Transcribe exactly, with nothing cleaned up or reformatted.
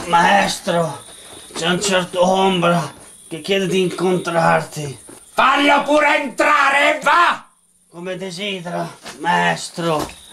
Maestro, c'è un certo ombra che chiede di incontrarti. Fallo pure entrare, va! Come desidera, maestro.